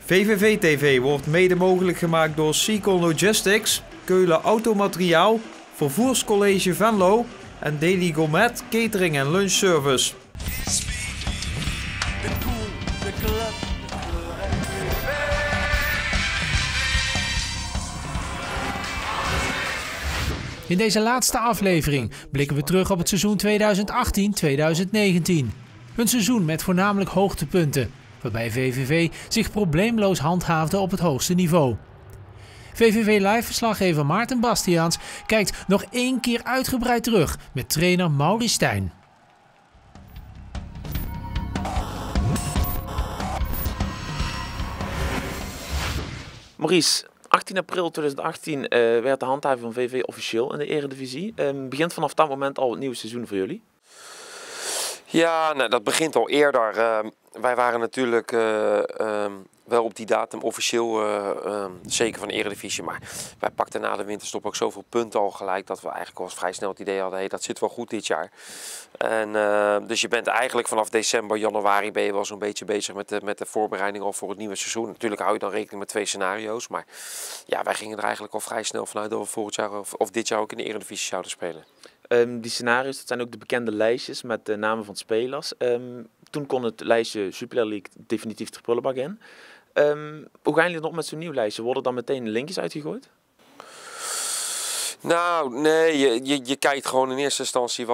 VVV TV wordt mede mogelijk gemaakt door Seacon Logistics, Keulen Automateriaal, Vervoerscollege Venlo en Daily Gourmet Catering en Lunch Service. In deze laatste aflevering blikken we terug op het seizoen 2018-2019. Een seizoen met voornamelijk hoogtepunten, waarbij VVV zich probleemloos handhaafde op het hoogste niveau. VVV Live-verslaggever Maarten Bastiaans kijkt nog één keer uitgebreid terug met trainer Maurice Stijn. Maurice, 18 april 2018 werd de handhaving van VVV officieel in de Eredivisie. Begint vanaf dat moment al het nieuwe seizoen voor jullie? Ja, nou, dat begint al eerder. Wij waren natuurlijk wel op die datum officieel zeker van de Eredivisie. Maar wij pakten na de winterstop ook zoveel punten al gelijk dat we eigenlijk al vrij snel het idee hadden, hey, dat zit wel goed dit jaar. En, dus je bent eigenlijk vanaf december, januari ben je wel zo'n beetje bezig met de voorbereiding al voor het nieuwe seizoen. Natuurlijk hou je dan rekening met 2 scenario's. Maar ja, wij gingen er eigenlijk al vrij snel vanuit dat we volgend jaar of dit jaar ook in de Eredivisie zouden spelen. Die scenario's, dat zijn ook de bekende lijstjes met de namen van spelers. Toen kon het lijstje Jupiler League definitief de prullenbak in. Hoe gaan jullie nog met zo'n nieuw lijstje? Worden dan meteen linkjes uitgegooid? Nou, nee, je kijkt gewoon in eerste instantie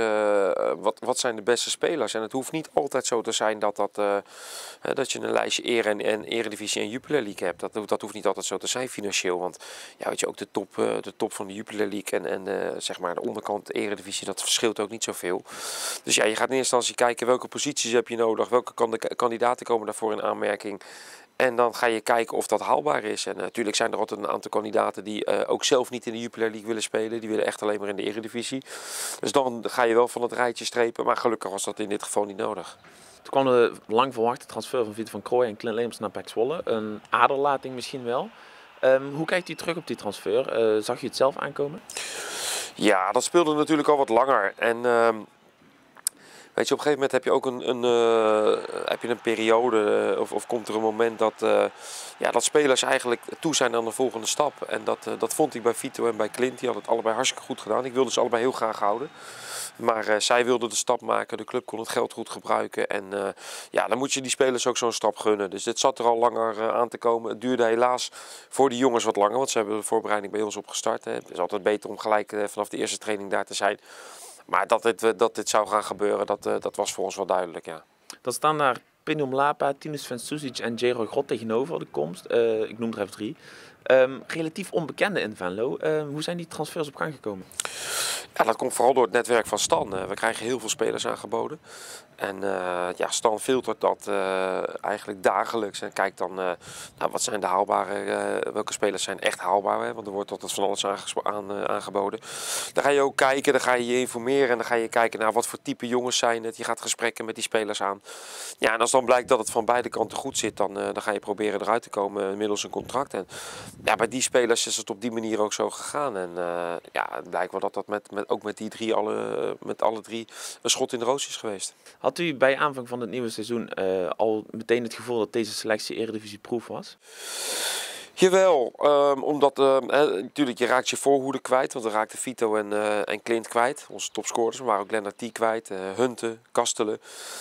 wat zijn de beste spelers. En het hoeft niet altijd zo te zijn dat je een lijstje en Eredivisie en Jupiler League hebt. Dat hoeft niet altijd zo te zijn financieel. Want ja, weet je, ook de top van de Jupiler League en zeg maar de onderkant Eredivisie, dat verschilt ook niet zoveel. Dus ja, je gaat in eerste instantie kijken welke posities heb je nodig, welke kandidaten komen daarvoor in aanmerking. En dan ga je kijken of dat haalbaar is. En natuurlijk zijn er altijd een aantal kandidaten die ook zelf niet in de Jupiler League willen spelen. Die willen echt alleen maar in de Eredivisie. Dus dan ga je wel van het rijtje strepen. Maar gelukkig was dat in dit geval niet nodig. Toen kwam de lang verwachte transfer van Vito van Krooij en Clint Leemers naar PEC Zwolle. Een aderlating misschien wel. Hoe kijkt u terug op die transfer? Zag je het zelf aankomen? Ja, dat speelde natuurlijk al wat langer. En weet je, op een gegeven moment heb je ook een periode of komt er een moment dat spelers eigenlijk toe zijn aan de volgende stap. En dat vond ik bij Vito en bij Clint. Die hadden het allebei hartstikke goed gedaan. Ik wilde ze allebei heel graag houden. Maar zij wilden de stap maken, de club kon het geld goed gebruiken. En ja, dan moet je die spelers ook zo'n stap gunnen. Dus dit zat er al langer aan te komen. Het duurde helaas voor die jongens wat langer, want ze hebben de voorbereiding bij ons opgestart. Hè. Het is altijd beter om gelijk vanaf de eerste training daar te zijn. Maar dat dit zou gaan gebeuren, dat was voor ons wel duidelijk, ja. Dan staan daar Pino Mlapa, Tinus van Susic en J-Roy Grot tegenover de komst. Ik noem er even 3. Relatief onbekende in Venlo. Hoe zijn die transfers op gang gekomen? Ja, dat komt vooral door het netwerk van Stan. We krijgen heel veel spelers aangeboden. En ja, Stan filtert dat eigenlijk dagelijks en kijkt dan wat zijn de haalbare, welke spelers zijn echt haalbaar. Hè? Want er wordt altijd van alles aangeboden. Dan ga je ook kijken, dan ga je je informeren en dan ga je kijken naar wat voor type jongens zijn het. Je gaat gesprekken met die spelers aan. Ja, en als dan blijkt dat het van beide kanten goed zit, dan ga je proberen eruit te komen middels een contract. En ja, bij die spelers is het op die manier ook zo gegaan. En ja, het blijkt wel dat ook met die drie, met alle drie een schot in de roos is geweest. Had u bij aanvang van het nieuwe seizoen al meteen het gevoel dat deze selectie Eredivisie-proof was? Jawel, omdat natuurlijk je raakt je voorhoede kwijt, want we raakten Vito en Clint kwijt, onze topscorers. We waren ook Lennart T kwijt, Hunte, Kastelen.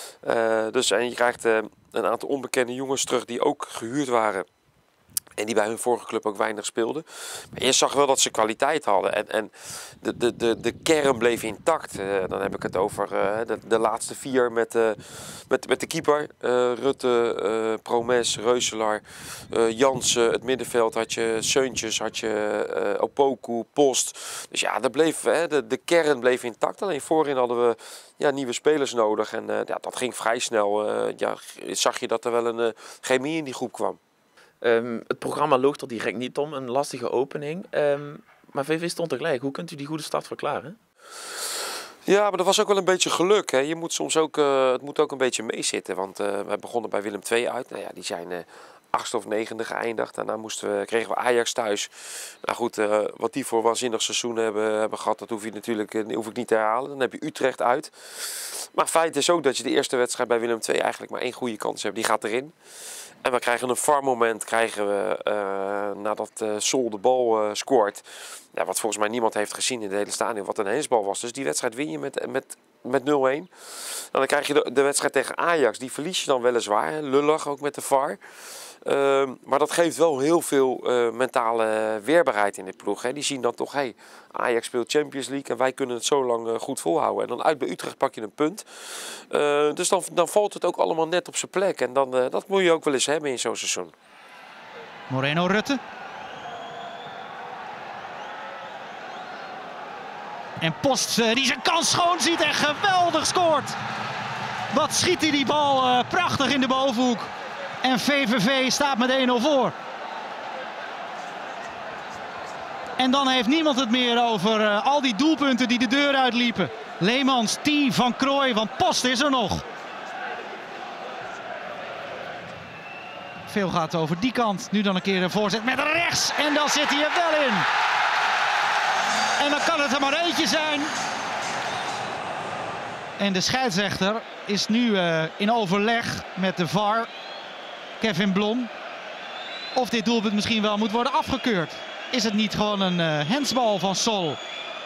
En je krijgt een aantal onbekende jongens terug die ook gehuurd waren. En die bij hun vorige club ook weinig speelden. Maar je zag wel dat ze kwaliteit hadden. En de kern bleef intact. Dan heb ik het over de laatste 4 met de keeper. Rutte, Promes, Reuselaar, Jansen. Het middenveld had je Seuntjes, had je Opoku, Post. Dus ja, de kern bleef intact. Alleen voorin hadden we nieuwe spelers nodig. En dat ging vrij snel. Zag je dat er wel een chemie in die groep kwam. Het programma loog er direct niet om, een lastige opening. Maar VV stond er gelijk. Hoe kunt u die goede start verklaren? Ja, maar dat was ook wel een beetje geluk. Hè. Je moet soms ook, het moet ook een beetje meezitten. Want we begonnen bij Willem II uit. Nou ja, die zijn 8e of 9e geëindigd. Daarna kregen we Ajax thuis. Nou goed, wat die voor waanzinnig seizoen hebben gehad, dat hoef ik niet te herhalen. Dan heb je Utrecht uit. Maar feit is ook dat je de eerste wedstrijd bij Willem II eigenlijk maar 1 goede kans hebt. Die gaat erin. En we krijgen een VAR-moment nadat Sol de bal scoort. Ja, wat volgens mij niemand heeft gezien in het hele stadion, wat een hensbal was. Dus die wedstrijd win je met 0-1. Dan krijg je de wedstrijd tegen Ajax. Die verlies je dan weliswaar. Lullig ook met de VAR. Maar dat geeft wel heel veel mentale weerbaarheid in de ploeg. Hè. Die zien dan toch, hey, Ajax speelt Champions League en wij kunnen het zo lang goed volhouden. En dan uit bij Utrecht pak je een punt. Dus dan valt het ook allemaal net op zijn plek. En dat moet je ook wel eens hebben in zo'n seizoen. Moreno Rutte. En Post die zijn kans schoon ziet en geweldig scoort. Wat schiet hij die bal prachtig in de bovenhoek. En VVV staat met 1-0 voor. En dan heeft niemand het meer over al die doelpunten die de deur uitliepen. Leemans, T, Van Krooij, want Post is er nog. Veel gaat over die kant. Nu dan een keer een voorzet met rechts. En dan zit hij er wel in. En dan kan het er maar eentje zijn. En de scheidsrechter is nu in overleg met de VAR, Kevin Blom, of dit doelpunt misschien wel moet worden afgekeurd. Is het niet gewoon een handsbal van Sol?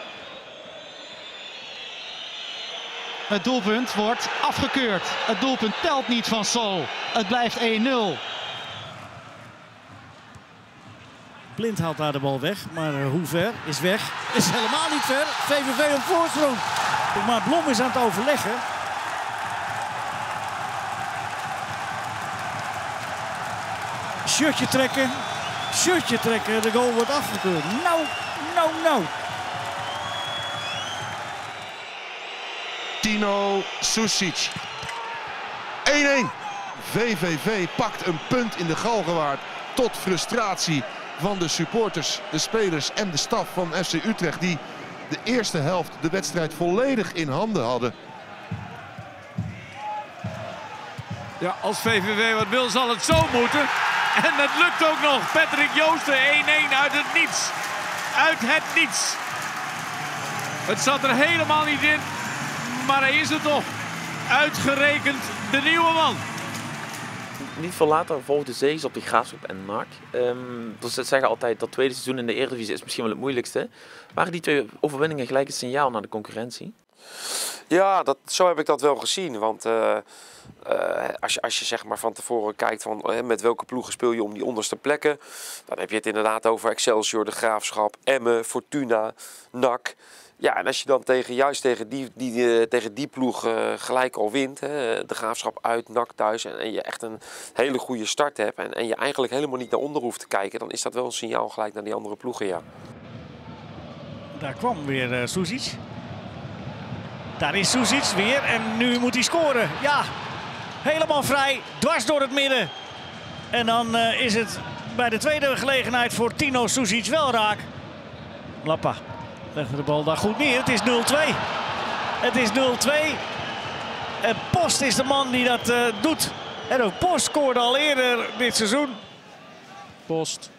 Het doelpunt wordt afgekeurd. Het doelpunt telt niet van Sol. Het blijft 1-0. Blind haalt daar de bal weg, maar hoe ver? Is weg. Is helemaal niet ver. VVV op voorsprong. Maar Blom is aan het overleggen. Shirtje trekken. Shirtje trekken. De goal wordt afgekeurd. Nou. Tino Susic. 1-1. VVV pakt een punt in de Galgenwaard tot frustratie van de supporters, de spelers en de staf van FC Utrecht, die de eerste helft de wedstrijd volledig in handen hadden. Ja, als VVV wat wil zal het zo moeten. En het lukt ook nog. Patrick Joosten 1-1 uit het niets. Uit het niets. Het zat er helemaal niet in. Maar hij is er toch. Uitgerekend de nieuwe man. Niet veel later volgde zegens op de Graafschap en NAC. Dus ze zeggen altijd dat tweede seizoen in de Eredivisie is misschien wel het moeilijkste. Waren die twee overwinningen gelijk een signaal naar de concurrentie? Ja, zo heb ik dat wel gezien. Want als je zeg maar van tevoren kijkt van met welke ploegen speel je om die onderste plekken. Dan heb je het inderdaad over Excelsior, de Graafschap, Emmen, Fortuna, NAC. Ja, en als je dan tegen die ploeg gelijk al wint, de Graafschap uit, NAC thuis, en je echt een hele goede start hebt en je eigenlijk helemaal niet naar onder hoeft te kijken, dan is dat wel een signaal gelijk naar die andere ploegen, ja. Daar kwam weer Susic. Daar is Susic weer en nu moet hij scoren. Ja, helemaal vrij, dwars door het midden. En dan is het bij de tweede gelegenheid voor Tino Susic wel raak. Lappa legde de bal daar goed neer. Het is 0-2. Het is 0-2. En Post is de man die dat doet. En ook Post scoorde al eerder dit seizoen. Post.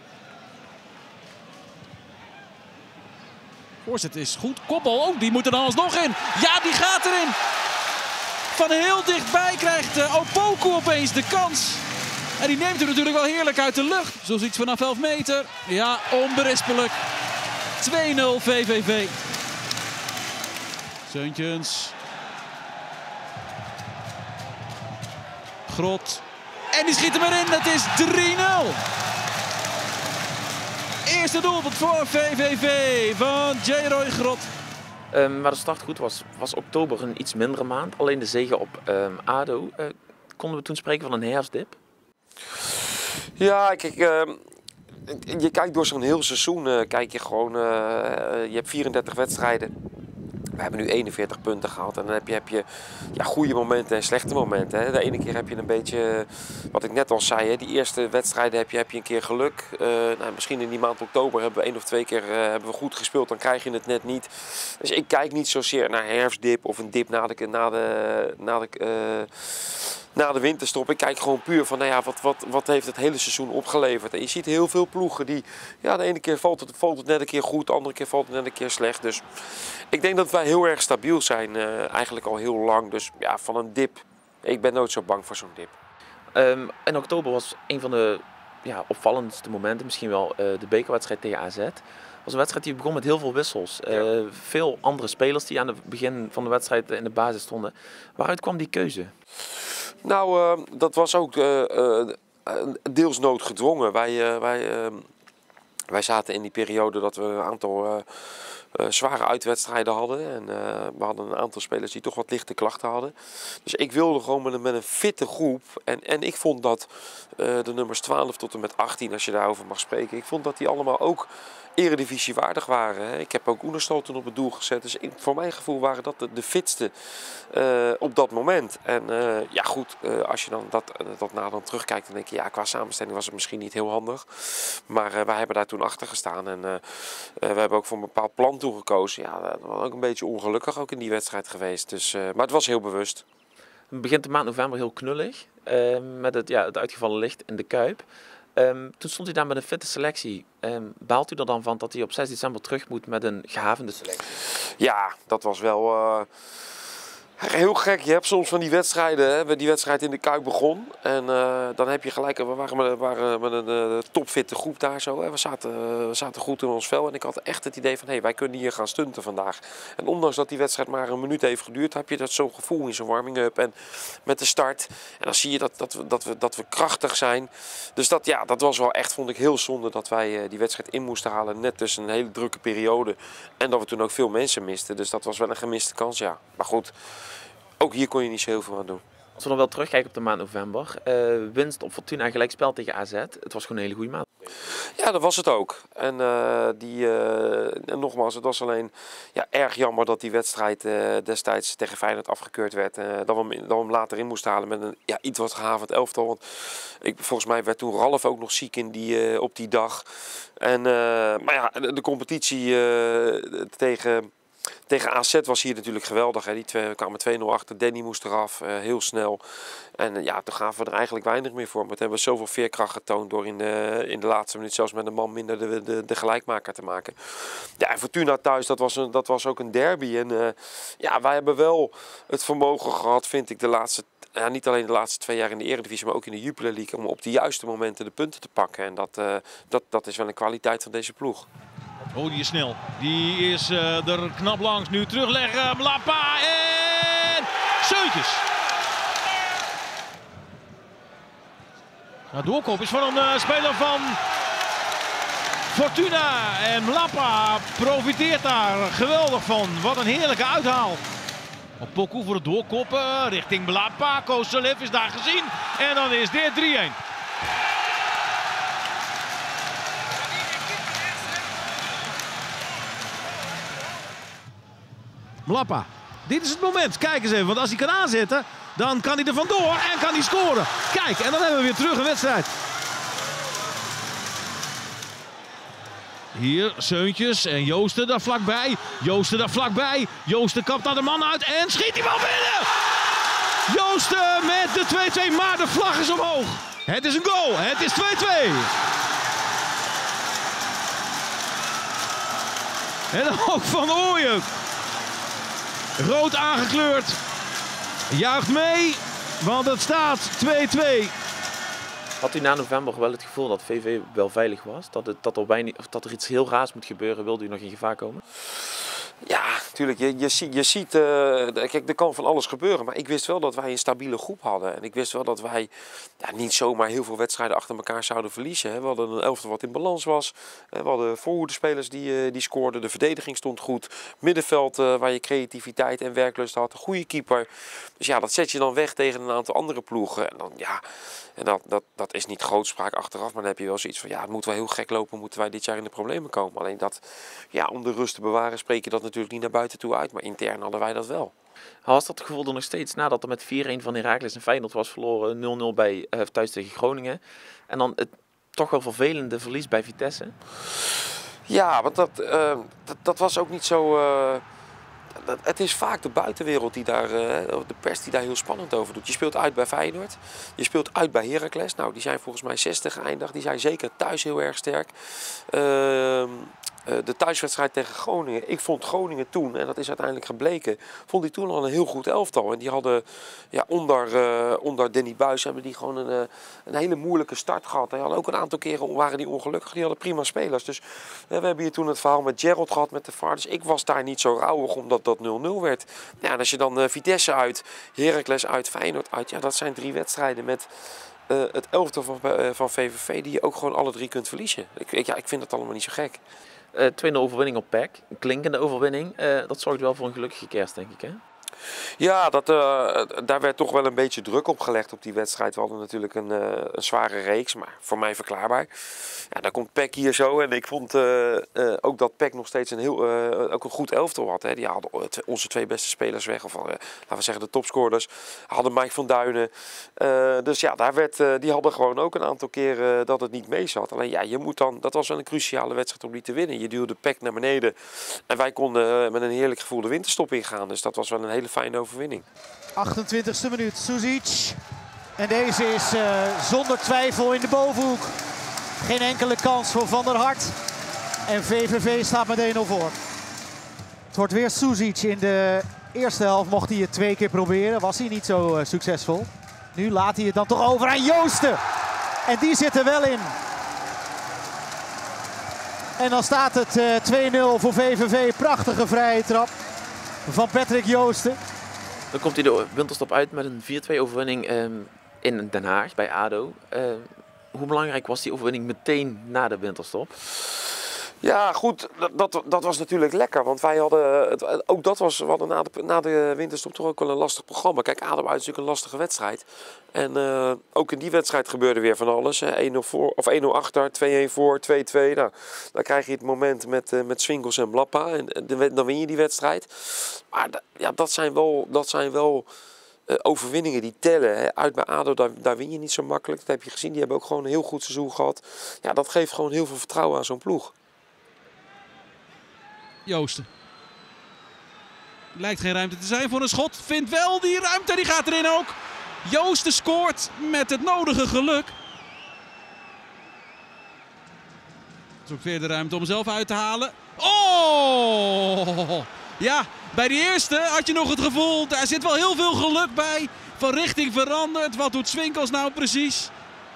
Voorzet is goed. Kopbal, oh, die moet er dan alsnog in. Ja, die gaat erin. Van heel dichtbij krijgt Opoku opeens de kans. En die neemt hem natuurlijk wel heerlijk uit de lucht. Zoals iets vanaf 11 meter. Ja, onberispelijk. 2-0 VVV. Seuntjens. Grot. En die schiet hem erin. Het is 3-0. Eerste doelpunt voor VVV van J-Roy Grot. Maar de start goed was oktober een iets mindere maand. Alleen de zege op ADO. Konden we toen spreken van een herfstdip? Ja, kijk, je kijkt door zo'n heel seizoen, kijk je gewoon, je hebt 34 wedstrijden. We hebben nu 41 punten gehaald en dan heb je ja, goede momenten en slechte momenten. Hè. De ene keer heb je een beetje, wat ik net al zei, hè, die eerste wedstrijden heb je een keer geluk. Nou, misschien in die maand oktober hebben we 1 of 2 keer hebben we goed gespeeld, dan krijg je het net niet. Dus ik kijk niet zozeer naar herfstdip of een dip na de winterstop. Ik kijk gewoon puur van, nou ja, wat heeft het hele seizoen opgeleverd. En je ziet heel veel ploegen die, ja, de ene keer valt het net een keer goed, de andere keer valt het net een keer slecht. Dus ik denk dat wij heel erg stabiel zijn, eigenlijk al heel lang. Dus ja, van een dip, ik ben nooit zo bang voor zo'n dip. In oktober was een van de opvallendste momenten misschien wel de bekerwedstrijd tegen AZ. Het was een wedstrijd die begon met heel veel wissels. Veel andere spelers die aan het begin van de wedstrijd in de basis stonden. Waaruit kwam die keuze? Nou, dat was ook deels noodgedwongen. Wij zaten in die periode dat we een aantal zware uitwedstrijden hadden. En we hadden een aantal spelers die toch wat lichte klachten hadden. Dus ik wilde gewoon met een fitte groep. En ik vond dat de nummers 12 tot en met 18, als je daarover mag spreken. Ik vond dat die allemaal ook eredivisie waardig waren. Hè. Ik heb ook Oenerstal toen op het doel gezet. Dus voor mijn gevoel waren dat de fitste op dat moment. En ja goed, als je dan dat dan terugkijkt, dan denk je, ja, qua samenstelling was het misschien niet heel handig. Maar wij hebben daar toen achter gestaan. En we hebben ook voor een bepaald plan toegekozen. Ja, dat was ook een beetje ongelukkig ook in die wedstrijd geweest. Dus, maar het was heel bewust. Het begint de maand november heel knullig. Met het uitgevallen licht in de Kuip. Toen stond hij daar met een fitte selectie. Baalt u er dan van dat hij op 6 december terug moet met een gehavende selectie? Ja, dat was wel heel gek. Je hebt soms van die wedstrijden, hè, die wedstrijd in de Kuip begon. En dan heb je gelijk, we waren met een topfitte groep daar zo. Hè. We zaten goed in ons vel en ik had echt het idee van, wij kunnen hier gaan stunten vandaag. En ondanks dat die wedstrijd maar een minuut heeft geduurd, heb je dat zo'n gevoel in zo'n warming-up en met de start. En dan zie je dat we krachtig zijn. Dus dat was wel echt, vond ik heel zonde dat wij die wedstrijd in moesten halen. Net tussen een hele drukke periode. En dat we toen ook veel mensen misten. Dus dat was wel een gemiste kans, ja. Maar goed. Ook hier kon je niet zo heel veel aan doen. Als we dan wel terugkijken op de maand november. Winst op Fortuna en gelijkspel tegen AZ. Het was gewoon een hele goede maand. Ja, dat was het ook. En nogmaals, het was alleen erg jammer dat die wedstrijd destijds tegen Feyenoord afgekeurd werd. Dat we hem later in moesten halen met een iets wat gehavend elftal. Want volgens mij werd toen Ralf ook nog ziek op die dag. En, maar ja, de competitie tegen AZ was hier natuurlijk geweldig. Hè. Die kwamen 2-0 achter. Danny moest eraf, heel snel. En toen gaven we er eigenlijk weinig meer voor. Maar toen hebben we zoveel veerkracht getoond door in de laatste minuut zelfs met een man minder de gelijkmaker te maken. Ja, en Fortuna thuis, dat was ook een derby. En wij hebben wel het vermogen gehad, vind ik, niet alleen de laatste 2 jaar in de Eredivisie, maar ook in de Jupiler League, om op de juiste momenten de punten te pakken. En dat is wel een kwaliteit van deze ploeg. Oh, die is snel. Die is er knap langs. Nu terugleggen. Mlapa en Seuntjes. Nou, doorkop is van een speler van Fortuna. En Mlapa profiteert daar geweldig van. Wat een heerlijke uithaal. Op Poku voor het doorkoppen richting Mlapa. Kozelef is daar gezien. En dan is dit 3-1. Mlapa, dit is het moment. Kijk eens even, want als hij kan aanzetten, dan kan hij er vandoor en kan hij scoren. Kijk, en dan hebben we weer terug een wedstrijd. Hier Seuntjes en Joosten daar vlakbij. Joosten kapt naar de man uit en schiet die bal binnen. Joosten met de 2-2, maar de vlag is omhoog. Het is een goal, het is 2-2. En ook Van Ooyen. Rood aangekleurd. Juicht mee, want het staat 2-2. Had u na november wel het gevoel dat VV wel veilig was? Dat er iets heel raars moet gebeuren? Wilde u nog in gevaar komen? Ja, natuurlijk. Je ziet, kijk, er kan van alles gebeuren. Maar ik wist wel dat wij een stabiele groep hadden. En ik wist wel dat wij niet zomaar heel veel wedstrijden achter elkaar zouden verliezen. We hadden een elftal wat in balans was. We hadden voorhoedespelers die scoorden. De verdediging stond goed. Middenveld waar je creativiteit en werklust had. Een goede keeper. Dus ja, dat zet je dan weg tegen een aantal andere ploegen. En dan dat is niet grootspraak achteraf. Maar dan heb je wel zoiets van, het moet wel heel gek lopen. Moeten wij dit jaar in de problemen komen. Alleen dat, om de rust te bewaren, spreek je dat natuurlijk niet naar buiten toe uit. Maar intern hadden wij dat wel. Was dat gevoel er nog steeds nadat er met 4-1 van Heracles en Feyenoord was verloren? 0-0 bij thuis tegen Groningen. En dan het toch wel vervelende verlies bij Vitesse? Ja, want dat was ook niet zo... Het is vaak de buitenwereld de pers die daar heel spannend over doet. Je speelt uit bij Feyenoord, je speelt uit bij Heracles. Nou, die zijn volgens mij 60 geëindigd. Die zijn zeker thuis heel erg sterk. de thuiswedstrijd tegen Groningen. Ik vond Groningen toen, en dat is uiteindelijk gebleken, vond die toen al een heel goed elftal. En die hadden onder Danny Buijs hebben die gewoon een hele moeilijke start gehad. Die hadden ook een aantal keren waren die ongelukkig. Die hadden prima spelers. Dus we hebben hier toen het verhaal met Gerald gehad met de VAR. Dus ik was daar niet zo rauwig omdat dat 0-0 werd. Ja, en als je dan Vitesse uit, Heracles uit, Feyenoord uit. Ja, dat zijn 3 wedstrijden met het elftal van VVV die je ook gewoon alle 3 kunt verliezen. Ik vind dat allemaal niet zo gek. 2-0 overwinning op PEC. Een klinkende overwinning. Dat zorgt wel voor een gelukkige kerst, denk ik, hè? Ja, daar werd toch wel een beetje druk op gelegd op die wedstrijd. We hadden natuurlijk een zware reeks, maar voor mij verklaarbaar. Ja, dan komt PEC hier zo en ik vond ook dat PEC nog steeds ook een goed elftal had. Hè. Die hadden onze 2 beste spelers weg, of laten we zeggen de topscorers. Hadden Mike van Duinen. Dus ja, die hadden gewoon ook een aantal keren dat het niet mee zat. Alleen ja, dat was wel een cruciale wedstrijd om die te winnen. Je duwde PEC naar beneden en wij konden met een heerlijk gevoel de winterstop ingaan. Dus dat was wel een hele fijne overwinning. 28e minuut, Suzic. En deze is zonder twijfel in de bovenhoek. Geen enkele kans voor Van der Hart. En VVV staat met 1-0 voor. Het wordt weer Suzic. In de eerste helft mocht hij het 2 keer proberen. Was hij niet zo succesvol. Nu laat hij het dan toch over aan Joosten. En die zit er wel in. En dan staat het 2-0 voor VVV. Prachtige vrije trap van Patrick Joosten. Dan komt hij de winterstop uit met een 4-2 overwinning in Den Haag bij ADO. Hoe belangrijk was die overwinning meteen na de winterstop? Ja, goed, dat was natuurlijk lekker. Want wij hadden, we hadden na de winterstop toch ook wel een lastig programma. Kijk, ADO uit is natuurlijk een lastige wedstrijd. En ook in die wedstrijd gebeurde weer van alles. 1-0 voor, of 1-0 achter, 2-1 voor, 2-2. Nou, dan krijg je het moment met Swinkels en Blappa. En dan win je die wedstrijd. Maar dat zijn wel overwinningen die tellen. Hè. Uit bij ADO, daar win je niet zo makkelijk. Dat heb je gezien. Die hebben ook gewoon een heel goed seizoen gehad. Ja, dat geeft gewoon heel veel vertrouwen aan zo'n ploeg. Joosten. Lijkt geen ruimte te zijn voor een schot. Vindt wel die ruimte. Die gaat erin ook. Joosten scoort met het nodige geluk. Zoekt weer de ruimte om zelf uit te halen. Oh! Ja, bij die eerste had je nog het gevoel, daar zit wel heel veel geluk bij. Van richting veranderd. Wat doet Swinkels nou precies?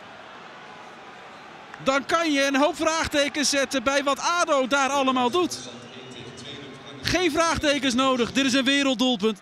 Dan kan je een hoop vraagtekens zetten bij wat ADO daar allemaal doet. Geen vraagtekens nodig. Dit is een werelddoelpunt.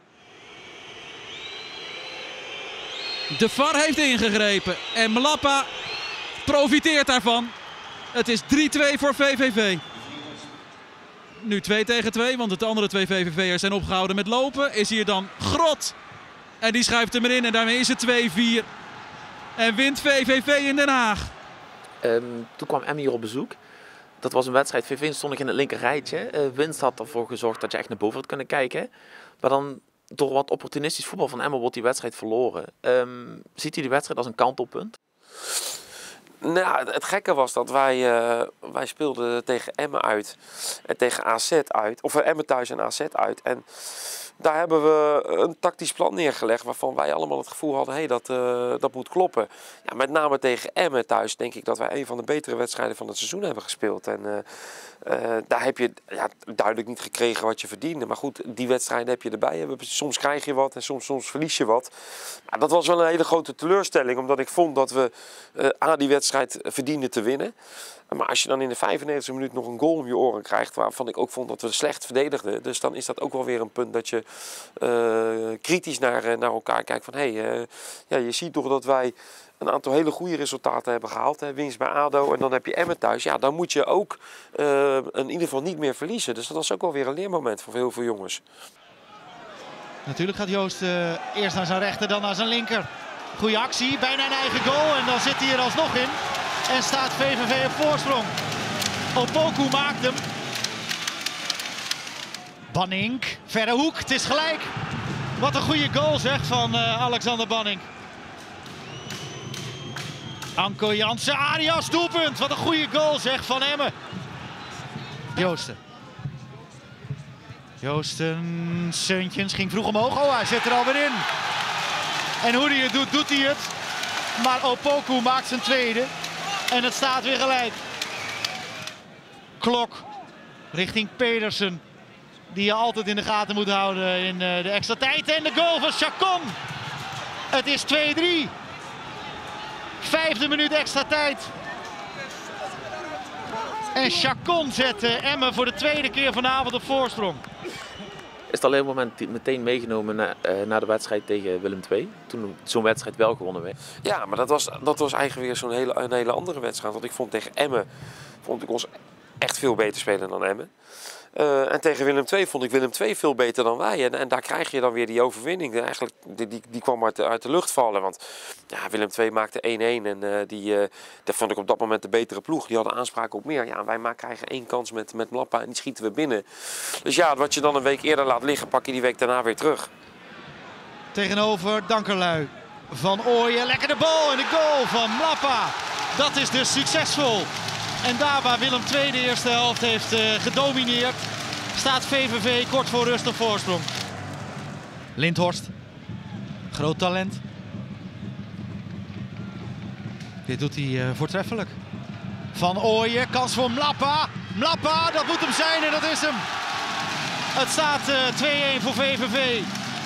De VAR heeft ingegrepen en Mlappa profiteert daarvan. Het is 3-2 voor VVV. Nu 2-2, want de andere 2 VVV'ers zijn opgehouden met lopen. Is hier dan Grot. En die schuift hem erin en daarmee is het 2-4. En wint VVV in Den Haag. Toen kwam Emmy hier op bezoek. Dat was een wedstrijd. VVV stond nog in het linker rijtje. Winst had ervoor gezorgd dat je echt naar boven had kunnen kijken. Maar dan door wat opportunistisch voetbal van Emmen wordt die wedstrijd verloren. Ziet u die wedstrijd als een kantelpunt? Nou, het gekke was dat wij speelden tegen Emmen uit en tegen AZ uit. Of Emmen thuis en AZ uit. En daar hebben we een tactisch plan neergelegd waarvan wij allemaal het gevoel hadden, dat moet kloppen. Ja, met name tegen Emmen thuis denk ik dat wij een van de betere wedstrijden van het seizoen hebben gespeeld. En daar heb je duidelijk niet gekregen wat je verdiende. Maar goed, die wedstrijden heb je erbij. Soms krijg je wat en soms verlies je wat. Maar dat was wel een hele grote teleurstelling, omdat ik vond dat we die wedstrijd verdienden te winnen. Maar als je dan in de 95e minuut nog een goal om je oren krijgt, waarvan ik ook vond dat we slecht verdedigden. Dus dan is dat ook wel weer een punt dat je kritisch naar elkaar kijkt. Van je ziet toch dat wij een aantal hele goede resultaten hebben gehaald. Hè. Winst bij ADO en dan heb je Emmen thuis. Ja, dan moet je ook in ieder geval niet meer verliezen. Dus dat was ook wel weer een leermoment voor heel veel jongens. Natuurlijk gaat Joost eerst naar zijn rechter, dan naar zijn linker. Goeie actie, bijna een eigen goal en dan zit hij er alsnog in. En staat VVV op voorsprong. Opoku maakt hem. Banning, verre hoek, het is gelijk. Wat een goede goal zeg van Alexander Banning. Anko Jansen, Arias, doelpunt. Wat een goede goal zeg van Emmen. Joosten. Joosten, Seuntjens ging vroeg omhoog. Oh, hij zit er alweer in. En hoe hij het doet, doet hij het. Maar Opoku maakt zijn tweede. En het staat weer gelijk. Klok richting Pedersen. Die je altijd in de gaten moet houden in de extra tijd. En de goal van Chacon. Het is 2-3. 5e minuut extra tijd. En Chacon zet Emmen voor de tweede keer vanavond op voorsprong. Is het alleen moment meteen meegenomen naar de wedstrijd tegen Willem II? Toen zo'n wedstrijd wel gewonnen werd. Ja, maar dat was eigenlijk weer een hele andere wedstrijd. Want ik vond tegen Emmen ons echt veel beter spelen dan Emmen. En tegen Willem II vond ik Willem II veel beter dan wij. En daar krijg je dan weer die overwinning. Eigenlijk, die kwam uit de lucht vallen. Want ja, Willem II maakte 1-1. En dat vond ik op dat moment de betere ploeg. Die hadden aanspraak op meer. Ja, wij krijgen 1 kans met Mlappa en die schieten we binnen. Dus ja, wat je dan een week eerder laat liggen, pak je die week daarna weer terug. Tegenover Dankerlui. Van Ooyen, lekker de bal en de goal van Mlappa. Dat is dus succesvol. En daar waar Willem II de eerste helft heeft gedomineerd, staat VVV kort voor rust op voorsprong. Lindhorst, groot talent. Dit doet hij voortreffelijk. Van Ooyen, kans voor Mlappa. Mlappa, dat moet hem zijn en dat is hem. Het staat 2-1 voor VVV.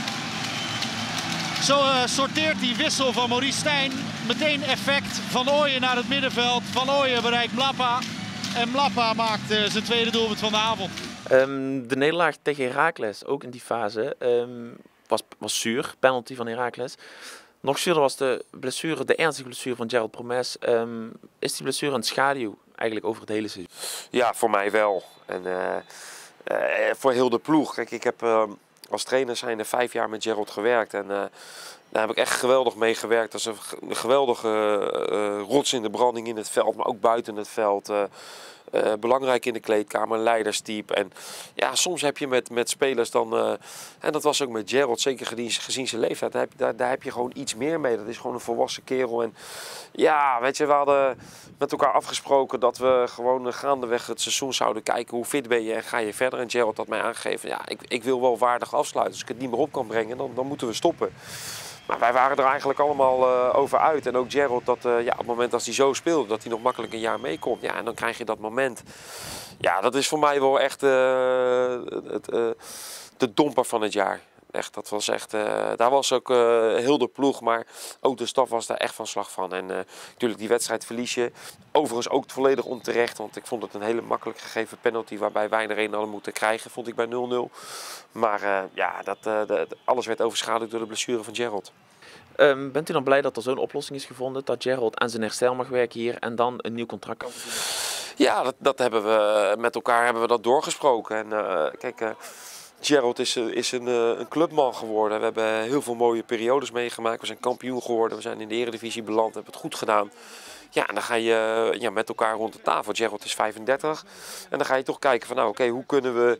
Zo sorteert die wissel van Maurice Stijn meteen effect. Van Ooyen naar het middenveld. Van Ooyen bereikt Mlappa. En Mlappa maakt zijn tweede doelpunt van de avond. De nederlaag tegen Heracles, ook in die fase, was zuur. Penalty van Heracles. Nog zuurder was de ernstige blessure van Gerald Promes. Is die blessure een schaduw eigenlijk over het hele seizoen? Ja, voor mij wel. En voor heel de ploeg. Kijk, ik heb als trainer zijnde 5 jaar met Gerald gewerkt. En daar heb ik echt geweldig mee gewerkt. Dat is een geweldige rots in de branding in het veld, maar ook buiten het veld. Belangrijk in de kleedkamer, een leiderstype. En ja, soms heb je met spelers dan, en dat was ook met Gerald, zeker gezien zijn leeftijd, daar heb je gewoon iets meer mee. Dat is gewoon een volwassen kerel. En ja, weet je, we hadden met elkaar afgesproken dat we gewoon gaandeweg het seizoen zouden kijken hoe fit ben je en ga je verder. En Gerald had mij aangegeven, ja, ik wil wel waardig afsluiten. Als ik het niet meer op kan brengen, dan moeten we stoppen. Maar wij waren er eigenlijk allemaal over uit. En ook Gerald, dat ja, op het moment dat hij zo speelde, dat hij nog makkelijk een jaar meekomt. Ja, en dan krijg je dat moment. Ja, dat is voor mij wel echt de domper van het jaar. Echt, dat was echt, daar was ook heel de ploeg, maar ook de staf was daar echt van slag van. En natuurlijk die wedstrijd verlies je. Overigens ook volledig onterecht, want ik vond het een hele makkelijk gegeven penalty waarbij wij er een hadden moeten krijgen, vond ik bij 0-0. Maar ja, alles werd overschaduwd door de blessure van Gerald. Bent u dan blij dat er zo'n oplossing is gevonden, dat Gerald aan zijn herstel mag werken hier en dan een nieuw contract kan verdienen? Ja, dat hebben we met elkaar dat doorgesproken. En kijk, Gerald is een clubman geworden. We hebben heel veel mooie periodes meegemaakt. We zijn kampioen geworden, we zijn in de Eredivisie beland, hebben het goed gedaan. Ja, en dan ga je met elkaar rond de tafel. Gerald is 35. En dan ga je toch kijken van, nou oké, hoe kunnen we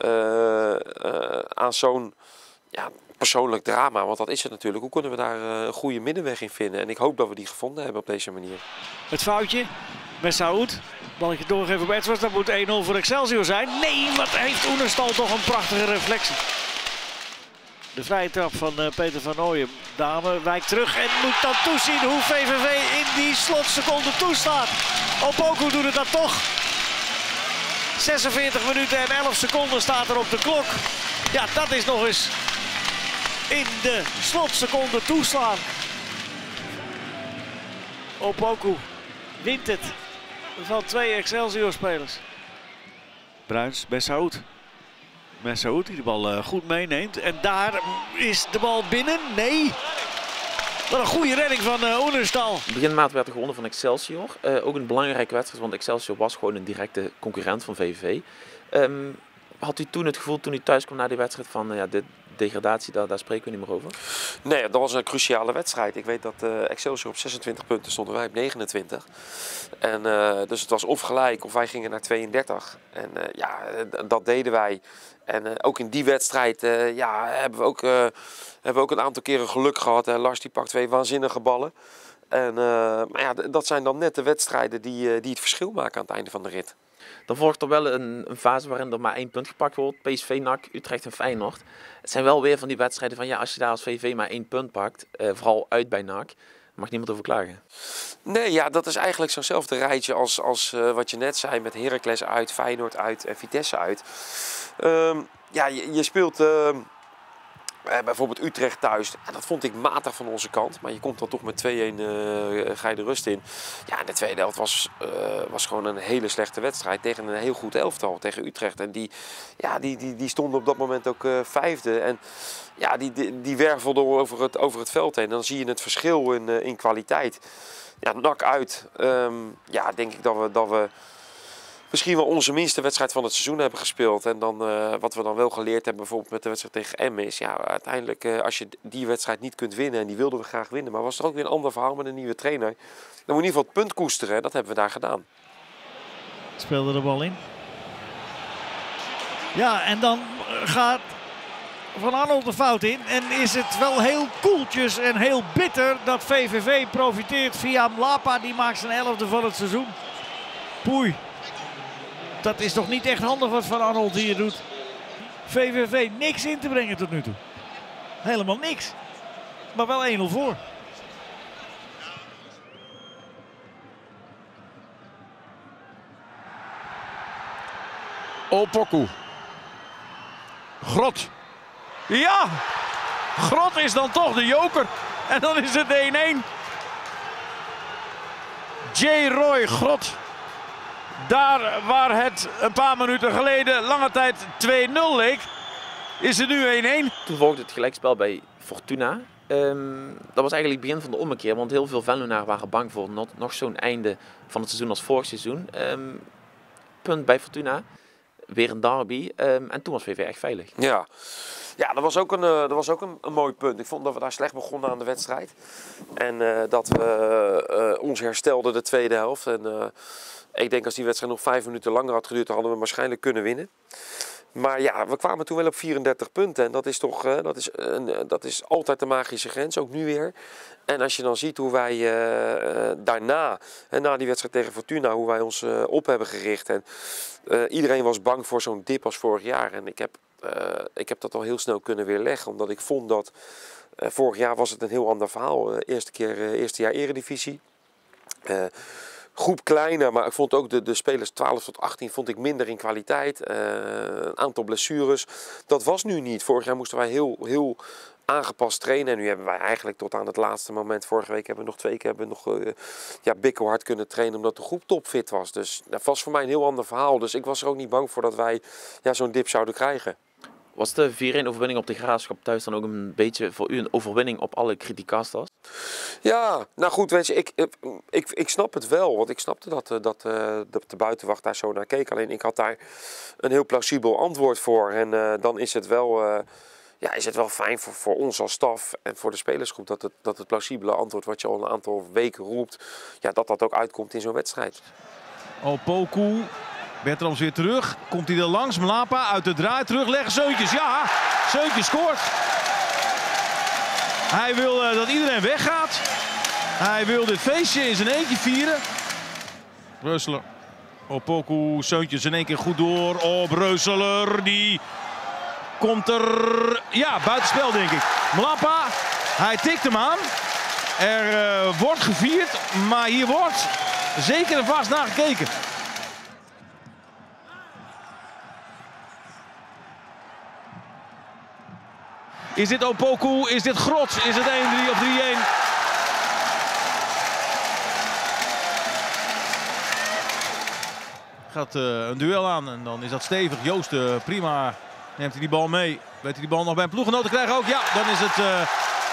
aan zo'n persoonlijk drama, want dat is het natuurlijk, hoe kunnen we daar een goede middenweg in vinden? En ik hoop dat we die gevonden hebben op deze manier. Het foutje met Saoud. Balletje doorgegeven bij Edwards, dat moet 1-0 voor Excelsior zijn. Nee, wat heeft Oenerstal toch een prachtige reflectie. De vrije trap van Peter van Ooyen. Dame wijkt terug en moet dan toezien hoe VVV in die slotseconde toestaat. Opoku doet het dan toch. 46 minuten en 11 seconden staat er op de klok. Ja, dat is nog eens in de slotseconde toeslaan. Opoku wint het van 2 Excelsior-spelers. Bruins bij Saoud. Met Saoud die de bal goed meeneemt. En daar is de bal binnen. Nee. Wat een goede redding van Oenerstal. Begin maand werd er gewonnen van Excelsior. Ook een belangrijke wedstrijd, want Excelsior was gewoon een directe concurrent van VVV. Had u toen het gevoel, toen u thuis kwam na die wedstrijd, van ja, de degradatie, daar spreken we niet meer over? Nee, dat was een cruciale wedstrijd. Ik weet dat Excelsior op 26 punten stonden, wij op 29. En, dus het was of gelijk of wij gingen naar 32. En ja, dat deden wij. En ook in die wedstrijd hebben we ook een aantal keren geluk gehad. Lars die pakt 2 waanzinnige ballen. En, maar ja, dat zijn dan net de wedstrijden die het verschil maken aan het einde van de rit. Dan volgt er wel een fase waarin er maar 1 punt gepakt wordt. PSV, NAC, Utrecht en Feyenoord. Het zijn wel weer van die wedstrijden van ja, als je daar als VV maar 1 punt pakt, vooral uit bij NAC, Mag niemand over klagen. Nee, ja, dat is eigenlijk zo'nzelfde rijtje als wat je net zei met Heracles uit, Feyenoord uit en Vitesse uit. Ja, je speelt bijvoorbeeld Utrecht thuis. Ja, dat vond ik matig van onze kant. Maar je komt dan toch met 2-1 ga je de rust in. Ja, de tweede helft was gewoon een hele slechte wedstrijd tegen een heel goed elftal, tegen Utrecht. En die stonden op dat moment ook vijfde. En ja, die wervelden over het veld heen. En dan zie je het verschil in kwaliteit. Ja, NAC uit. Ja, denk ik dat we misschien wel onze minste wedstrijd van het seizoen hebben gespeeld. En dan, wat we dan wel geleerd hebben, bijvoorbeeld met de wedstrijd tegen Emmen, is ja, uiteindelijk als je die wedstrijd niet kunt winnen, en die wilden we graag winnen, maar was er ook weer een ander verhaal met een nieuwe trainer. Dan moet je in ieder geval het punt koesteren. Dat hebben we daar gedaan. Speelde de bal in. Ja, en dan gaat Van Arnold de fout in. En is het wel heel koeltjes en heel bitter dat VVV profiteert via Mlapa. Die maakt zijn 11e van het seizoen. Poei. Dat is toch niet echt handig wat Van Arnold hier doet. VVV niks in te brengen tot nu toe. Helemaal niks. Maar wel 1-0 voor. Opoku. Grot. Ja! Grot is dan toch de joker. En dan is het 1-1. J. Roy Grot. Daar waar het een paar minuten geleden lange tijd 2-0 leek, is het nu 1-1. Toen volgde het gelijkspel bij Fortuna. Dat was eigenlijk het begin van de ommekeer, want heel veel Venlonaren waren bang voor nog zo'n einde van het seizoen als vorig seizoen. Punt bij Fortuna. Weer een derby. En toen was VV echt veilig. Ja. Ja, dat was ook een mooi punt. Ik vond dat we daar slecht begonnen aan de wedstrijd. En dat we ons herstelden de tweede helft. En ik denk als die wedstrijd nog 5 minuten langer had geduurd, dan hadden we waarschijnlijk kunnen winnen. Maar ja, we kwamen toen wel op 34 punten. En dat is toch dat is altijd de magische grens, ook nu weer. En als je dan ziet hoe wij daarna, na die wedstrijd tegen Fortuna, hoe wij ons op hebben gericht. En iedereen was bang voor zo'n dip als vorig jaar. En ik heb dat al heel snel kunnen weerleggen. Omdat ik vond dat vorig jaar was het een heel ander verhaal. Eerste jaar eredivisie. Groep kleiner, maar ik vond ook de spelers 12 tot 18 vond ik minder in kwaliteit. Een aantal blessures. Dat was nu niet. Vorig jaar moesten wij heel aangepast trainen. En nu hebben wij eigenlijk tot aan het laatste moment. Vorige week hebben we nog 2 keer bikkelhard kunnen trainen omdat de groep topfit was. Dus dat was voor mij een heel ander verhaal. Dus ik was er ook niet bang voor dat wij zo'n dip zouden krijgen. Was de 4-1 overwinning op de Graafschap thuis dan ook een beetje voor u een overwinning op alle criticasters? Ja, nou goed, weet je, ik snap het wel. Want ik snapte dat de buitenwacht daar zo naar keek. Alleen ik had daar een heel plausibel antwoord voor. En dan is het wel fijn voor ons als staf en voor de spelersgroep dat het plausibele antwoord wat je al een aantal weken roept, ja, dat ook uitkomt in zo'n wedstrijd. Opoku. Bertrams weer terug. Komt hij er langs? Mlapa uit de draai terugleggen. Seuntjes, ja. Seuntjes scoort. Hij wil dat iedereen weggaat. Hij wil dit feestje in zijn eentje vieren. Reuseler. Opoku. Seuntjes in één keer goed door op Reuseler. Die komt er... Ja, buitenspel denk ik. Mlapa. Hij tikt hem aan. Er wordt gevierd. Maar hier wordt zeker en vast naar gekeken. Is dit Opoku? Is dit Grot? Is het 1-3 of 3-1? Gaat een duel aan en dan is dat stevig. Joost prima. Neemt hij die bal mee. Weet hij die bal nog bij een ploeggenoot te krijgen ook? Ja, dan is het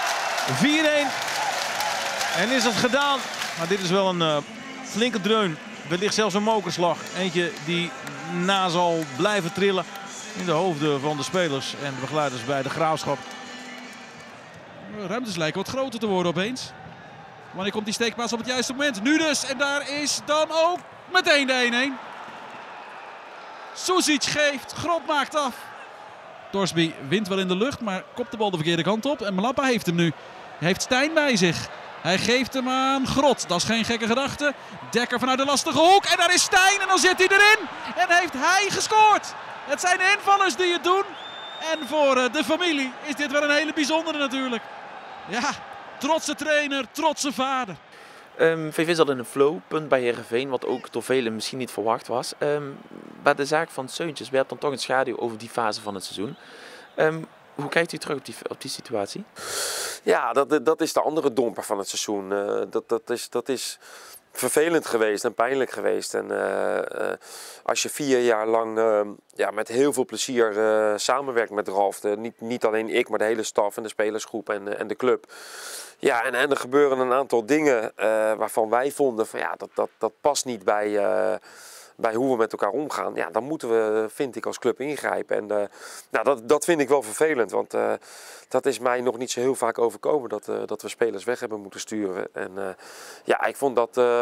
4-1. En is het gedaan. Maar dit is wel een flinke dreun. Wellicht zelfs een mokerslag. Eentje die na zal blijven trillen in de hoofden van de spelers en de begeleiders bij de Graafschap. De ruimtes lijken wat groter te worden opeens. Wanneer komt die steekpaas op het juiste moment? Nu dus. En daar is dan ook meteen de 1-1. Susic geeft. Grot maakt af. Torsby wint wel in de lucht, maar kopt de bal de verkeerde kant op. En Mlapa heeft hem nu. Hij heeft Stijn bij zich. Hij geeft hem aan Grot. Dat is geen gekke gedachte. Dekker vanuit de lastige hoek. En daar is Stijn. En dan zit hij erin. En heeft hij gescoord. Het zijn de invallers die het doen. En voor de familie is dit wel een hele bijzondere natuurlijk. Ja, trotse trainer, trotse vader. VV zat in een flow, punt bij Heerenveen, wat ook door velen misschien niet verwacht was. Bij de zaak van Seuntjes werpt dan toch een schaduw over die fase van het seizoen. Hoe kijkt u terug op die situatie? Ja, dat is de andere domper van het seizoen. Dat is vervelend geweest en pijnlijk geweest. En als je 4 jaar lang met heel veel plezier samenwerkt met Ralf, niet alleen ik, maar de hele staf en de spelersgroep en de club. Ja, en er gebeuren een aantal dingen waarvan wij vonden van ja, dat past niet bij hoe we met elkaar omgaan. Ja, dan moeten we, vind ik, als club ingrijpen. En dat vind ik wel vervelend, want dat is mij nog niet zo heel vaak overkomen dat we spelers weg hebben moeten sturen. En ik vond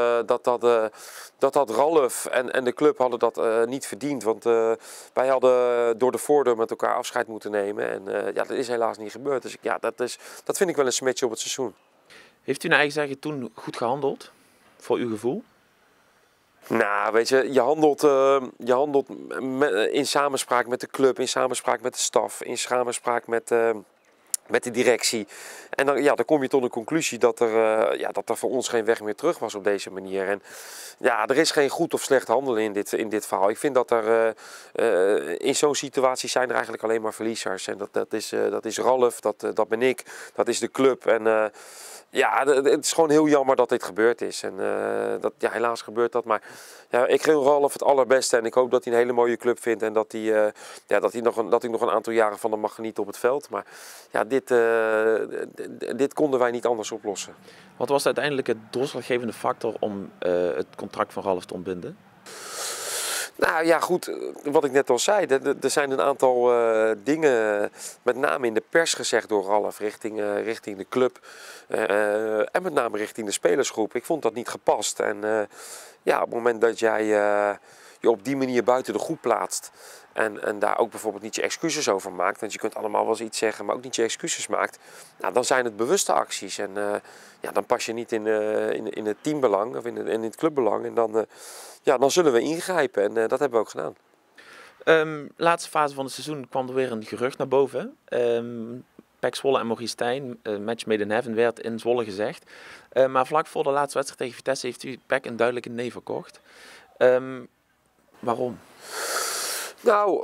dat Ralf en de club hadden dat niet verdiend, want wij hadden door de voordeur met elkaar afscheid moeten nemen. En dat is helaas niet gebeurd. Dus dat vind ik wel een smetje op het seizoen. Heeft u naar eigen zeggen toen goed gehandeld, voor uw gevoel? Nou, weet je, je handelt in samenspraak met de club, in samenspraak met de staf, in samenspraak met de directie. En dan kom je tot de conclusie dat er voor ons geen weg meer terug was op deze manier. En ja, er is geen goed of slecht handelen in dit verhaal. Ik vind dat er in zo'n situatie zijn er eigenlijk alleen maar verliezers. En dat is Ralf, dat ben ik, dat is de club. En het is gewoon heel jammer dat dit gebeurd is. En helaas gebeurt dat. Maar ja, ik gun Ralf het allerbeste. En ik hoop dat hij een hele mooie club vindt. En dat hij nog een aantal jaren van hem mag genieten op het veld. Maar ja, dit konden wij niet anders oplossen. Wat was uiteindelijk het doorslaggevende factor om het contract van Ralf te ontbinden? Nou ja, goed, wat ik net al zei, er zijn een aantal dingen, met name in de pers gezegd door Ralf, richting de club en met name richting de spelersgroep. Ik vond dat niet gepast. En op het moment dat jij je op die manier buiten de groep plaatst en daar ook bijvoorbeeld niet je excuses over maakt, want je kunt allemaal wel eens iets zeggen, maar ook niet je excuses maakt, nou, dan zijn het bewuste acties. En dan pas je niet in het teambelang of in het clubbelang. En dan zullen we ingrijpen en dat hebben we ook gedaan. Laatste fase van het seizoen kwam er weer een gerucht naar boven. PEC Zwolle en Maurice Stijn, match made in heaven, werd in Zwolle gezegd. Maar vlak voor de laatste wedstrijd tegen Vitesse heeft u PEC een duidelijke nee verkocht. Waarom? Nou,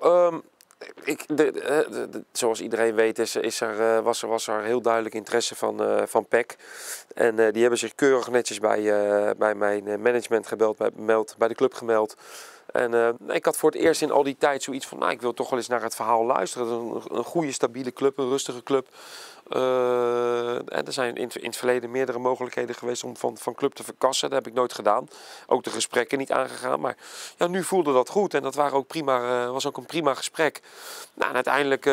zoals iedereen weet was er heel duidelijk interesse van PEC. En die hebben zich keurig netjes bij mijn management gemeld, bij de club gemeld. En ik had voor het eerst in al die tijd zoiets van, ik wil toch wel eens naar het verhaal luisteren. Een goede, stabiele club, een rustige club. Er zijn in het verleden meerdere mogelijkheden geweest om van club te verkassen. Dat heb ik nooit gedaan. Ook de gesprekken niet aangegaan. Maar ja, nu voelde dat goed en dat was ook een prima gesprek. Nou, en uiteindelijk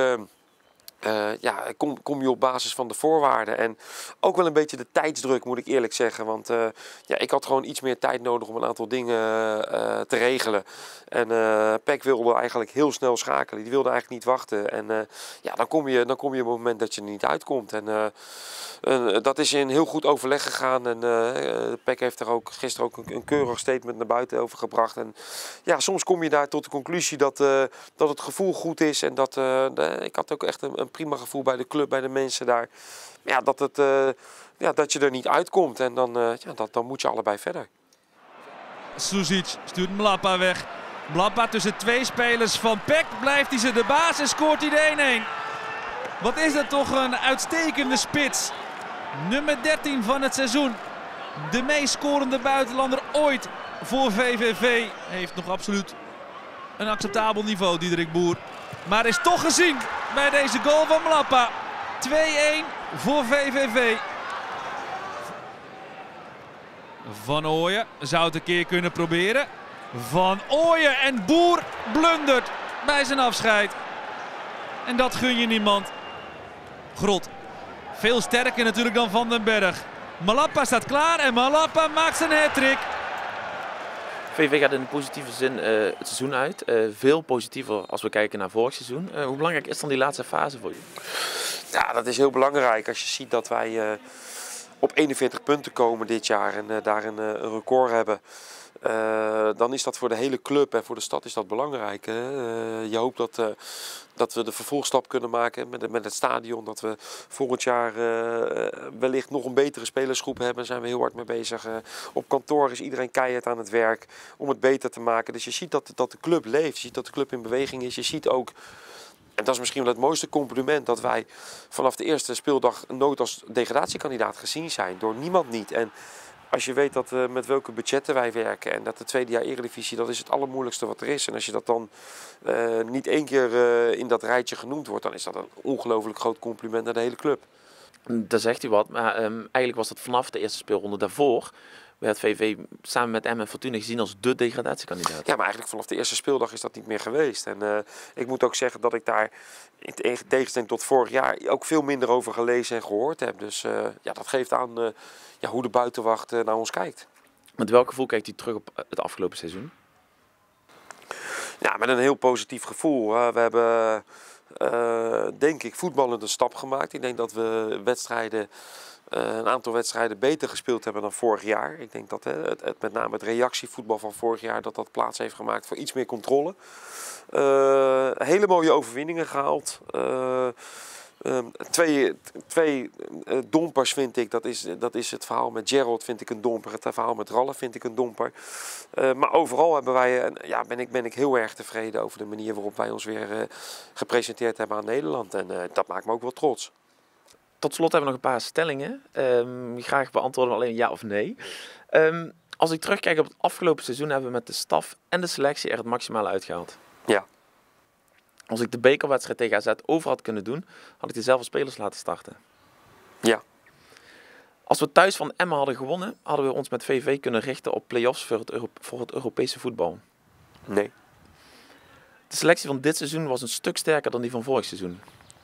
kom je op basis van de voorwaarden. En ook wel een beetje de tijdsdruk, moet ik eerlijk zeggen. Want ik had gewoon iets meer tijd nodig om een aantal dingen te regelen. En PEC wilde eigenlijk heel snel schakelen. Die wilde eigenlijk niet wachten. En dan kom je op het moment dat je er niet uitkomt. En dat is in heel goed overleg gegaan. En PEC heeft er ook gisteren ook een keurig statement naar buiten over gebracht. En ja, soms kom je daar tot de conclusie dat het gevoel goed is. En ik had ook echt een prima gevoel bij de club, bij de mensen daar. Ja, dat je er niet uitkomt. En dan moet je allebei verder. Susic stuurt Mlapa weg. Mlapa tussen 2 spelers van PEC. Blijft hij ze de baas en scoort hij de 1-1. Wat is dat toch een uitstekende spits. Nummer 13 van het seizoen. De meest scorende buitenlander ooit voor VVV. Heeft nog absoluut een acceptabel niveau, Diederik Boer. Maar is toch gezien bij deze goal van Mlapa. 2-1 voor VVV. Van Ooyen zou het een keer kunnen proberen. Van Ooyen en Boer blundert bij zijn afscheid. En dat gun je niemand. Grot. Veel sterker natuurlijk dan Van den Berg. Mlapa staat klaar en Mlapa maakt zijn hattrick. VV gaat in positieve zin het seizoen uit. Veel positiever als we kijken naar vorig seizoen. Hoe belangrijk is dan die laatste fase voor u? Ja, dat is heel belangrijk als je ziet dat wij op 41 punten komen dit jaar en daar een record hebben. dan is dat voor de hele club en voor de stad is dat belangrijk. Hè? Je hoopt dat we de vervolgstap kunnen maken met het stadion. Dat we volgend jaar wellicht nog een betere spelersgroep hebben. Daar zijn we heel hard mee bezig. Op kantoor is iedereen keihard aan het werk om het beter te maken. Dus je ziet dat de club leeft. Je ziet dat de club in beweging is. Je ziet ook, en dat is misschien wel het mooiste compliment, dat wij vanaf de eerste speeldag nooit als degradatiekandidaat gezien zijn. Door niemand niet. En als je weet met welke budgetten wij werken en dat de tweede jaar Eredivisie, dat is het allermoeilijkste wat er is. En als je dat dan niet één keer in dat rijtje genoemd wordt, dan is dat een ongelooflijk groot compliment naar de hele club. Daar zegt u wat, maar eigenlijk was dat vanaf de eerste speelronde daarvoor werd VVV samen met Emmen en Fortuna gezien als de degradatiekandidaat. Ja, maar eigenlijk vanaf de eerste speeldag is dat niet meer geweest. En ik moet ook zeggen dat ik daar in tegenstelling tot vorig jaar ook veel minder over gelezen en gehoord heb. Dus ja, dat geeft aan hoe de buitenwacht naar ons kijkt. Met welk gevoel kijkt u terug op het afgelopen seizoen? Ja, met een heel positief gevoel. We hebben, denk ik, voetballend een stap gemaakt. Ik denk dat we een aantal wedstrijden beter gespeeld hebben dan vorig jaar. Ik denk dat met name het reactievoetbal van vorig jaar dat plaats heeft gemaakt voor iets meer controle. Hele mooie overwinningen gehaald. Twee dompers vind ik, dat is het verhaal met Gerald vind ik een domper, het verhaal met Ralf vind ik een domper. Maar overal hebben ben ik heel erg tevreden over de manier waarop wij ons weer gepresenteerd hebben aan Nederland. En dat maakt me ook wel trots. Tot slot hebben we nog een paar stellingen. Graag beantwoorden alleen ja of nee. Als ik terugkijk op het afgelopen seizoen hebben we met de staf en de selectie er het maximale uitgehaald. Ja. Als ik de bekerwedstrijd tegen AZ over had kunnen doen, had ik dezelfde spelers laten starten. Ja. Als we thuis van Emmen hadden gewonnen, hadden we ons met VV kunnen richten op play-offs voor het Europese voetbal. Nee. De selectie van dit seizoen was een stuk sterker dan die van vorig seizoen.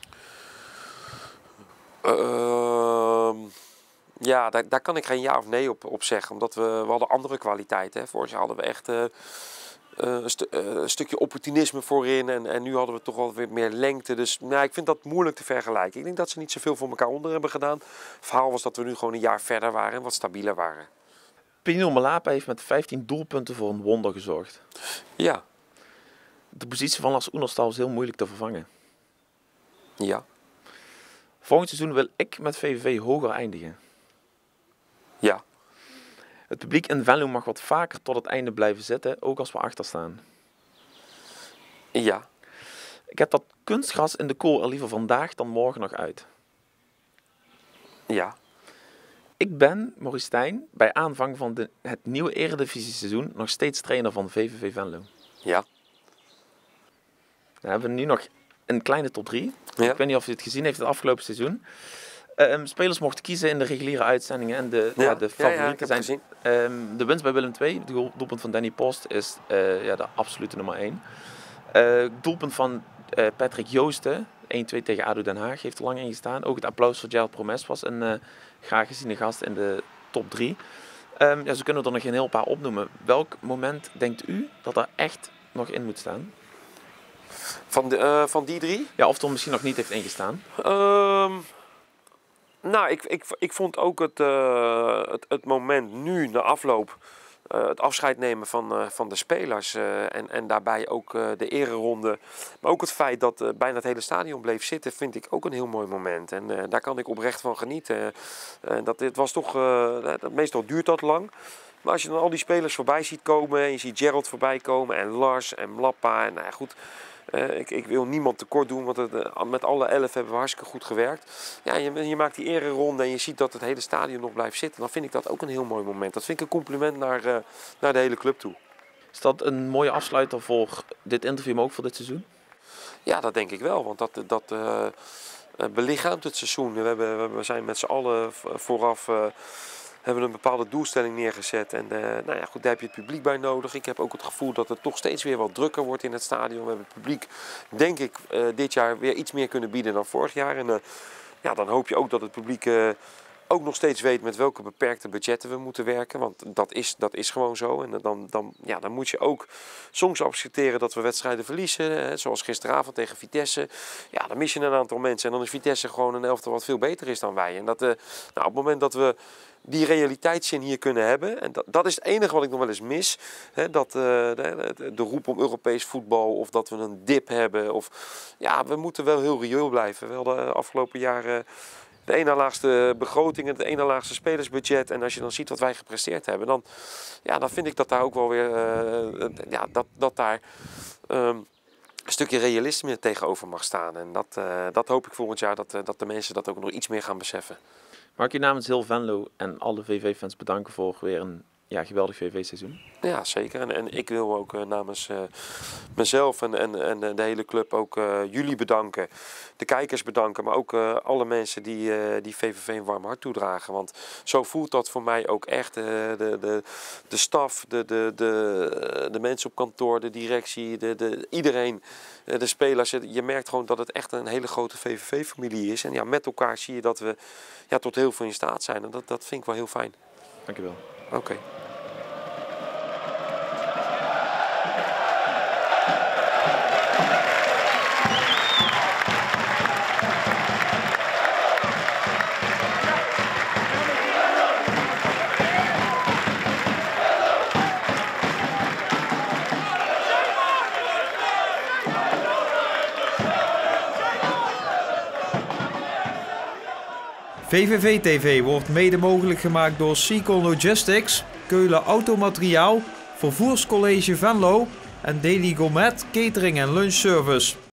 Ja, daar kan ik geen ja of nee op zeggen. Omdat we hadden andere kwaliteiten. Hè. Vorig jaar hadden we echt een stukje opportunisme voorin. En nu hadden we toch wel weer meer lengte. Dus ik vind dat moeilijk te vergelijken. Ik denk dat ze niet zoveel voor elkaar onder hebben gedaan. Het verhaal was dat we nu gewoon een jaar verder waren en wat stabieler waren. Pino Malapa heeft met 15 doelpunten voor een wonder gezorgd. Ja. De positie van Lars Oenerstal is heel moeilijk te vervangen. Ja. Volgend seizoen wil ik met VVV hoger eindigen. Ja. Het publiek in Venlo mag wat vaker tot het einde blijven zitten, ook als we achter staan. Ja. Ik heb dat kunstgras in de kool er liever vandaag dan morgen nog uit. Ja. Ik ben, Maurice Stijn, bij aanvang van het nieuwe Eredivisie-seizoen nog steeds trainer van VVV Venlo. Ja. Dan hebben we nu nog een kleine top 3. Ja. Ik weet niet of u het gezien heeft het afgelopen seizoen. Spelers mochten kiezen in de reguliere uitzendingen en de favorieten zijn. De winst bij Willem II, het doelpunt van Danny Post, is de absolute nummer 1. Doelpunt van Patrick Joosten, 1-2 tegen ADO Den Haag, heeft er lang in gestaan. Ook het applaus voor Gerald Promes was een graag geziene gast in de top 3. Zo kunnen we er nog een heel paar opnoemen. Welk moment denkt u dat er echt nog in moet staan? Van die 3? Ja, of er misschien nog niet heeft ingestaan. Ik vond ook het moment nu, na afloop, het afscheid nemen van de spelers en daarbij ook de ereronde. Maar ook het feit dat bijna het hele stadion bleef zitten, vind ik ook een heel mooi moment. En daar kan ik oprecht van genieten. Het was toch, meestal duurt dat lang. Maar als je dan al die spelers voorbij ziet komen en je ziet Gerald voorbij komen en Lars en Mlappa en goed... Ik wil niemand tekort doen, want met alle 11 hebben we hartstikke goed gewerkt. Ja, je maakt die ereronde en je ziet dat het hele stadion nog blijft zitten. Dan vind ik dat ook een heel mooi moment. Dat vind ik een compliment naar de hele club toe. Is dat een mooie afsluiter voor dit interview, maar ook voor dit seizoen? Ja, dat denk ik wel, want dat belichaamt het seizoen. We zijn met z'n allen vooraf... hebben een bepaalde doelstelling neergezet. En goed, daar heb je het publiek bij nodig. Ik heb ook het gevoel dat het toch steeds weer wat drukker wordt in het stadion. We hebben het publiek, denk ik, dit jaar weer iets meer kunnen bieden dan vorig jaar. En dan hoop je ook dat het publiek ook nog steeds weet met welke beperkte budgetten we moeten werken. Want dat is gewoon zo. En dan moet je ook soms accepteren dat we wedstrijden verliezen. Hè, zoals gisteravond tegen Vitesse. Ja, dan mis je een aantal mensen. En dan is Vitesse gewoon een elftal wat veel beter is dan wij. En op het moment dat we die realiteitszin hier kunnen hebben. En dat is het enige wat ik nog wel eens mis. Hè, de roep om Europees voetbal of dat we een dip hebben. Of, ja, we moeten wel heel reëel blijven. We hadden de afgelopen jaren de ene laagste begrotingen, het ene laagste spelersbudget. En als je dan ziet wat wij gepresteerd hebben, dan vind ik dat daar ook wel weer dat daar een stukje realisme tegenover mag staan. En dat hoop ik volgend jaar dat de mensen dat ook nog iets meer gaan beseffen. Mag ik je namens heel Venlo en alle VVV-fans bedanken voor weer een geweldig VVV-seizoen? Ja, zeker. En ik wil ook namens mezelf en de hele club ook jullie bedanken. De kijkers bedanken, maar ook alle mensen die VVV een warm hart toedragen. Want zo voelt dat voor mij ook echt. De staf, de mensen op kantoor, de directie, iedereen, de spelers. Je merkt gewoon dat het echt een hele grote VVV-familie is. En ja, met elkaar zie je dat we tot heel veel in staat zijn. En dat vind ik wel heel fijn. Dank je wel. Oké. VVV TV wordt mede mogelijk gemaakt door Seacon Logistics, Keulen Automateriaal, Vervoerscollege Venlo en Daily Gourmet Catering en Lunch Service.